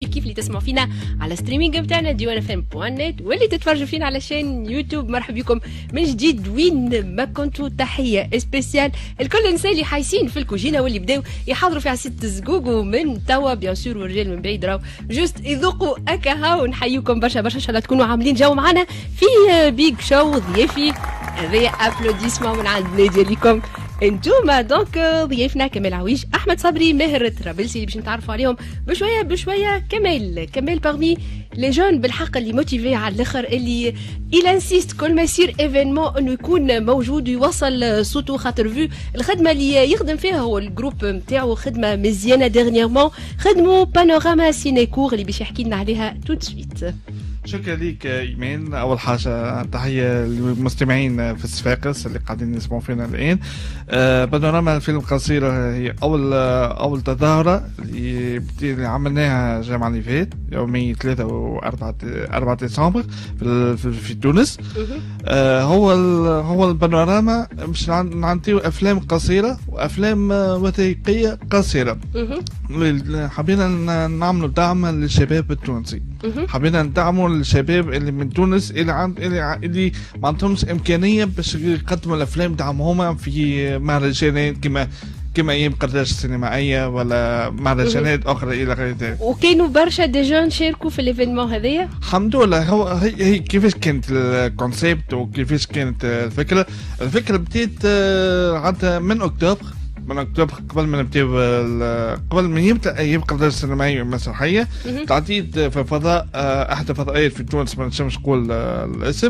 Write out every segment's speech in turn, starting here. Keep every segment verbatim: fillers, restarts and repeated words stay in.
كيف اللي تسمعوا فينا على ستريمينج بتاعنا ديوان اف ام بوان نت واللي تتفرجوا فينا على شين يوتيوب. مرحبا بكم من جديد وين ما كنتوا. تحيه سبيسيال الكل النساء اللي حايسين في الكوجينه واللي بداو يحضروا في عصيت الزقوق من توا بيان سور، والرجال من بعيد راهو جوست يذوقوا اكا هاو. نحييكم برشا برشا ان شاء الله تكونوا عاملين جو معنا في بيج شو ضيافي. هذايا ابلوديسمون من عند ناديه ليكم انتوما. دونك ضيافنا كمال عويش، احمد صبري، ماهر ترابلسي اللي باش نتعرفوا عليهم بشويه بشويه. كمال كمال باغمي لي جون بالحق اللي موتيفي على الاخر، اللي il انسيست كل ما يصير ايفينمون انه يكون موجود ويوصل صوته، خاطر فيو الخدمه اللي يخدم فيها هو الجروب نتاعو خدمه مزيانه. ديرنييرمون خدموا بانوراما سينيكور اللي باش يحكي لنا عليها تو سويت. شكرا ليك ايمان. اول حاجه تحيه للمستمعين في الصفاقس اللي قاعدين يسمعوا فينا الان. آه بانوراما الفيلم القصيره هي اول آه اول تظاهره اللي, اللي عملناها الجمعه اللي فات يومي ثلاثة وأربعة أربعة ديسمبر في, في, في تونس. آه هو هو البانوراما باش نعطيو افلام قصيره وافلام وثائقيه قصيره. حبينا نعملوا دعم للشباب التونسي، حبينا ندعموا الشباب اللي من تونس اللي عند اللي, اللي ما عندهمش امكانيه باش يقدموا الافلام دعمهم في مهرجانات كما كما ايام قرداش السينمائيه ولا مهرجانات اخرى الى غير ذلك. وكانوا برشا دي جون شاركوا في الايفينمون هذايا. الحمد لله. هو هي, هي كيفاش كانت الكونسيبت وكيفاش كانت الفكره. الفكره بديت عاد من اكتوبر من اكتوبر قبل ما نبداو قبل ما يبدا ايام قرداش السينمائيه المسرحيه. تعديت في فضاء احد الفضائيات في تونس ما نجمش نقول الاسم.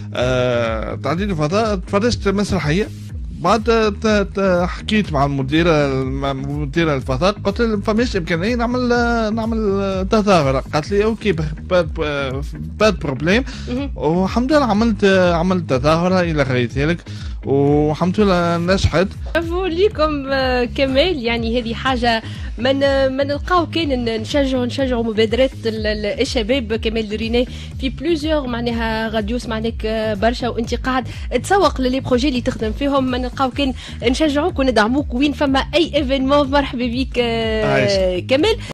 تعديت فضاء تفرجت مسرحيه. بعد حكيت مع المديره مديره الفضاء، قلت لها فماش امكانيه نعمل نعمل تظاهره. قالت لي اوكي باد بروبليم. والحمد لله عملت عملت تظاهره الى غير ذلك والحمد لله نجحت. برافو ليكم كمال. يعني هذه حاجه من ما نلقاو كان نشجعوا نشجعوا مبادرات الشباب. كمال ريني في بلوزيور معناها راديو سمعناك برشا وانت قاعد تسوق للي بروجي اللي تخدم فيهم. ما نلقاو كان نشجعوك وندعموك وين فما اي ايفينمون. مرحبا بك كمال.